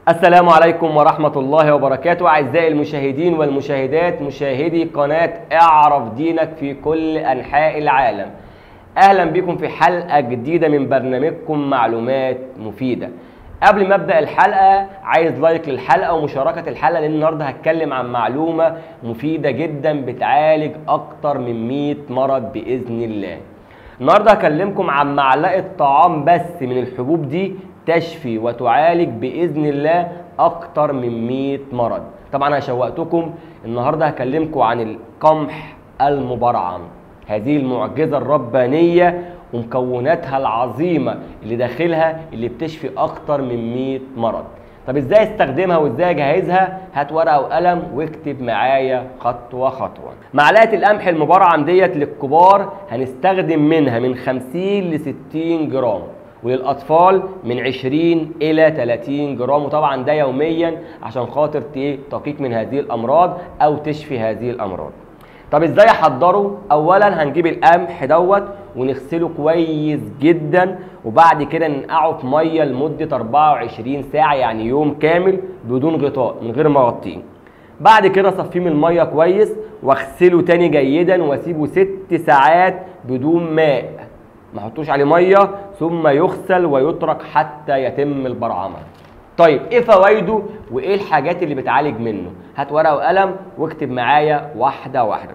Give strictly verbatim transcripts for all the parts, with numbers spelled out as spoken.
السلام عليكم ورحمة الله وبركاته. أعزائي المشاهدين والمشاهدات مشاهدي قناة اعرف دينك في كل أنحاء العالم، أهلا بكم في حلقة جديدة من برنامجكم معلومات مفيدة. قبل ما أبدأ الحلقة عايز لايك للحلقة ومشاركة الحلقة، لأن النهاردة هتكلم عن معلومة مفيدة جدا بتعالج أكتر من مئة مرض بإذن الله. النهاردة هكلمكم عن معلقة طعام بس من الحبوب دي تشفي وتعالج بإذن الله أكتر من مئة مرض. طبعا أنا شوقتكم، النهاردة هكلمكم عن القمح المبرعم، هذه المعجزة الربانية ومكوناتها العظيمة اللي داخلها اللي بتشفي أكتر من مئة مرض. طب إزاي استخدمها وإزاي أجهزها؟ هات ورقة وقلم واكتب معايا خطوة خطوة. معلقة القمح المبرعم ديت للكبار هنستخدم منها من خمسين لستين جرام، وللأطفال من عشرين إلى تلاتين جرام، وطبعا ده يوميا عشان خاطر تقيك من هذه الأمراض أو تشفي هذه الأمراض. طب ازاي احضره؟ اولا هنجيب القمح دوت ونغسله كويس جدا، وبعد كده ننقعه في ميه لمده أربعة وعشرين ساعه، يعني يوم كامل بدون غطاء من غير ما اغطيه. بعد كده اصفيه من الميه كويس واغسله تاني جيدا واسيبه ست ساعات بدون ماء، ما احطوش عليه ميه، ثم يغسل ويترك حتى يتم البرعمه. طيب ايه فوائده وايه الحاجات اللي بتعالج منه؟ هات ورقه وقلم واكتب معايا واحده واحده.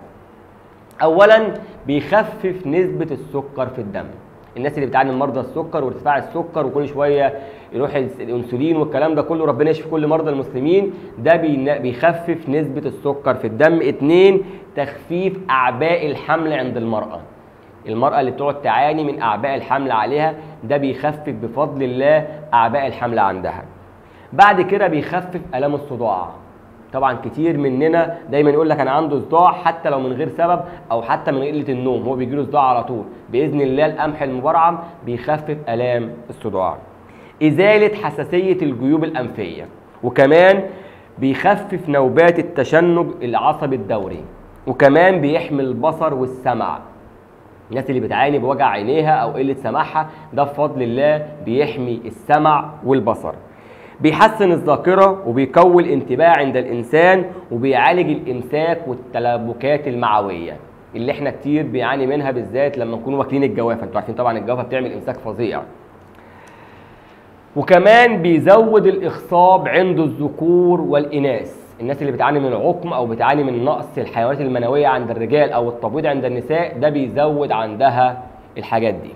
اولا بيخفف نسبه السكر في الدم. الناس اللي بتعاني من مرضى السكر وارتفاع السكر وكل شويه يروح الانسولين والكلام ده كله، ربنا يشفي كل مرضى المسلمين، ده بيخفف نسبه السكر في الدم. اتنين تخفيف اعباء الحمل عند المراه. المرأة اللي بتقعد تعاني من أعباء الحمل عليها، ده بيخفف بفضل الله أعباء الحمل عندها. بعد كده بيخفف آلام الصداع. طبعا كتير مننا دايما يقول لك أنا عنده صداع حتى لو من غير سبب أو حتى من قلة النوم، هو بيجيله صداع على طول. بإذن الله القمح المبرعم بيخفف آلام الصداع. إزالة حساسية الجيوب الأنفية، وكمان بيخفف نوبات التشنج العصبي الدوري، وكمان بيحمي البصر والسمع. الناس اللي بتعاني بوجع عينيها او قله سماعها، ده بفضل الله بيحمي السمع والبصر. بيحسن الذاكره وبيقوي الانتباه عند الانسان، وبيعالج الامساك والتلبكات المعويه اللي احنا كتير بيعاني منها، بالذات لما نكون واكلين الجوافه. انتوا عارفين طبعا الجوافه بتعمل امساك فظيع. وكمان بيزود الاخصاب عند الذكور والاناث. الناس اللي بتعاني من العقم او بتعاني من نقص الحيوانات المنويه عند الرجال او التبويض عند النساء، ده بيزود عندها الحاجات دي.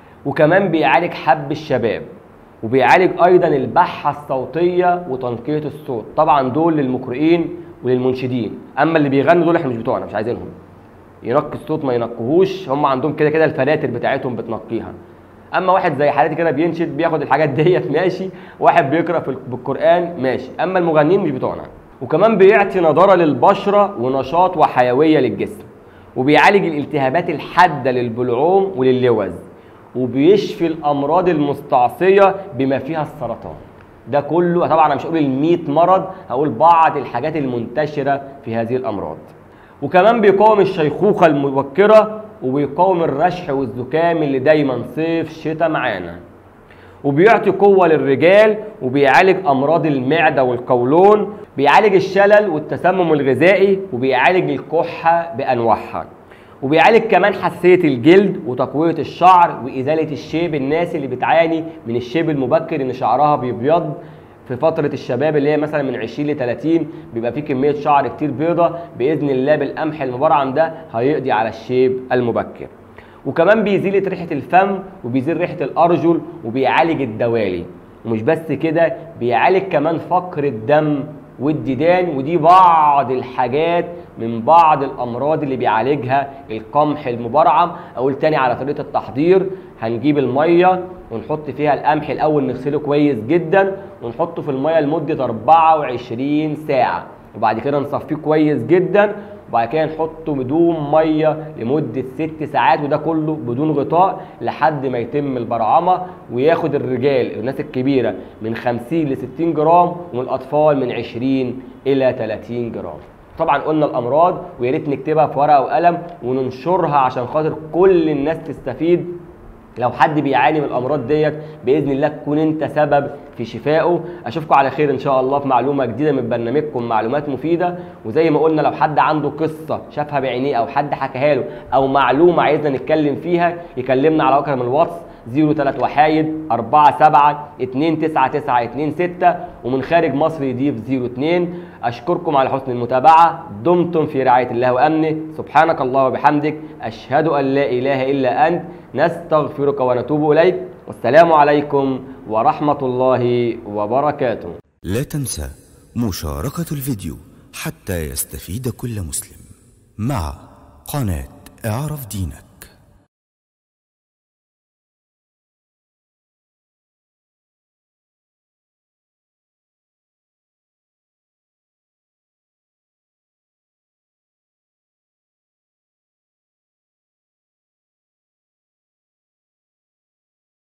وكمان بيعالج حب الشباب، وبيعالج ايضا البحه الصوتيه وتنقيه الصوت. طبعا دول للمقرئين وللمنشدين، اما اللي بيغنوا دول احنا مش بتوعنا، مش عايزينهم. ينقي الصوت ما ينقهوش، هم عندهم كده كده الفلاتر بتاعتهم بتنقيها. اما واحد زي حالتي كده بينشد بياخد الحاجات ديت ماشي، واحد بيقرا في بالقران ماشي، اما المغنيين مش بتوعنا. وكمان بيعطي نضاره للبشره ونشاط وحيويه للجسم، وبيعالج الالتهابات الحاده للبلعوم وللوز، وبيشفي الامراض المستعصيه بما فيها السرطان. ده كله طبعا انا مش هقول ال مئة مرض، هقول بعض الحاجات المنتشره في هذه الامراض. وكمان بيقاوم الشيخوخه المبكره، وبيقاوم الرشح والزكام اللي دايما صيف شتاء معانا. وبيعطي قوه للرجال، وبيعالج امراض المعده والقولون، بيعالج الشلل والتسمم الغذائي، وبيعالج الكحه بانواعها. وبيعالج كمان حساسيه الجلد وتقويه الشعر وازاله الشيب. الناس اللي بتعاني من الشيب المبكر، ان شعرها بيبيض في فتره الشباب اللي هي مثلا من عشرين ل تلاتين، بيبقى فيه كميه شعر كتير بيضه، باذن الله بالقمح المبرعم ده هيقضي على الشيب المبكر. وكمان بيزيل ريحه الفم، وبيزيل ريحه الارجل، وبيعالج الدوالي. ومش بس كده، بيعالج كمان فقر الدم والديدان، ودي بعض الحاجات من بعض الامراض اللي بيعالجها القمح المبرعم. اقول تاني على طريقه التحضير: هنجيب الميه ونحط فيها القمح الاول، نغسله كويس جدا ونحطه في الميه لمده أربعة وعشرين ساعه، وبعد كده نصفيه كويس جدا، وبعد كده نحطه بدون ميه لمده ست ساعات، وده كله بدون غطاء لحد ما يتم البرعمه. وياخد الرجال الناس الكبيره من خمسين ل ستين جرام، ومن الاطفال من عشرين الى تلاتين جرام. طبعا قلنا الامراض، ويا ريت نكتبها في ورقه وقلم وننشرها عشان خاطر كل الناس تستفيد لو حد بيعاني من الامراض ديت باذن الله تكون انت سبب في شفائه. اشوفكم على خير ان شاء الله في معلومه جديده من برنامجكم معلومات مفيده. وزي ما قلنا لو حد عنده قصه شافها بعينيه او حد حكاها له او معلومه عايزنا نتكلم فيها يكلمنا على رقم الواتس صفر تلاتة واحد أربعة سبعة اتنين تسعة تسعة اتنين ستة، ومن خارج مصر يضيف صفر اتنين. اشكركم على حسن المتابعه، دمتم في رعايه الله وامنه. سبحانك الله وبحمدك، اشهد ان لا اله الا انت، نستغفرك ونتوب اليك. والسلام عليكم ورحمه الله وبركاته. لا تنسى مشاركة الفيديو حتى يستفيد كل مسلم مع قناة اعرف دينك.